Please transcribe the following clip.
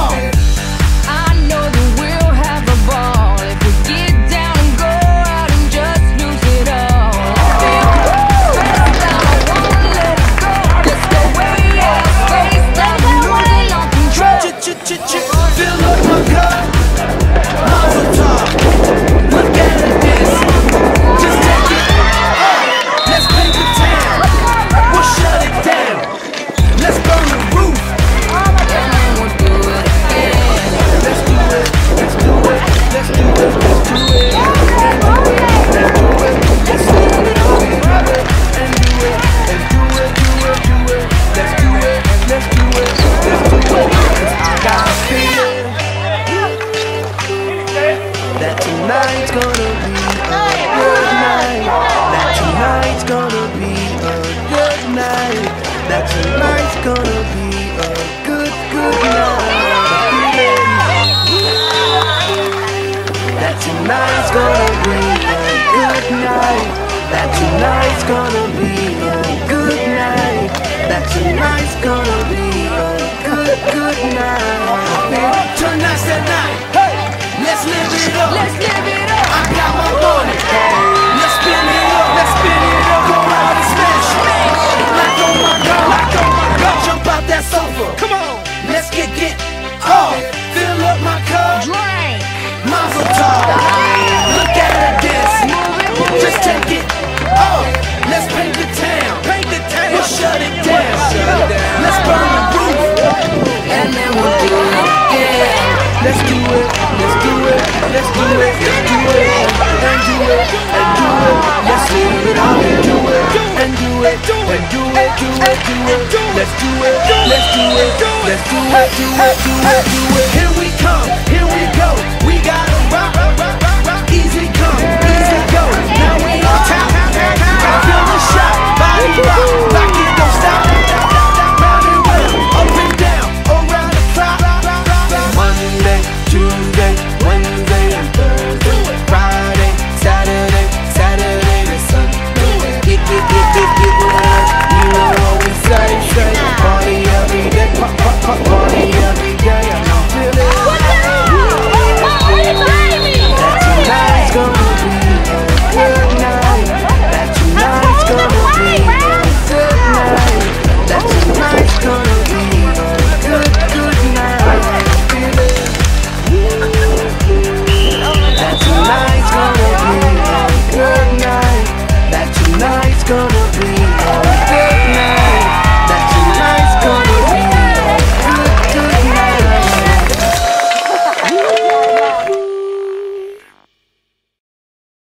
I know that we'll have a ball if we get down and go out and just lose it all. Face down, I won't let it go. Let's go way out. Face down, losing all control. Fill up my cup, Mazel tov. Look at it, this. Just take it up. Let's paint the town. We'll shut it down. Let's burn the roof. And then we'll do it again. Let's do it. Let's do it. Let's do it. Let's do it. And do it. Let's do it. And do it. And do it. Do it. Let's do it. Let's do it. Let's do it. I got a feeling that tonight's gonna be a good night. That tonight's gonna be a good night. That tonight's gonna be a good night. That tonight's gonna be a good night. That tonight's gonna be a good night. That tonight's gonna be a good night. Tonight's the night. Let's live it up. Let's live it up. I got my money. Let's spin it up. Let's spin it up. Go out and smash it. Like on my girl. Like on my girl. Jump out that sofa. Come on. Let's get off. Fill up my cup. Drink. Mazel tov. Look at her dance. Just take it off. Let's paint the town. Paint the town. We'll shut it down. Let's burn the roof. And then we'll do it again. Let's do it. Let's do it. Let's do it. Let's do it. And do it. And do it. Let's live it out and do it. And do it. And do it. Do it. Do it. Let's do it. Let's do it. Let's do it. Do it. Do it. Do it.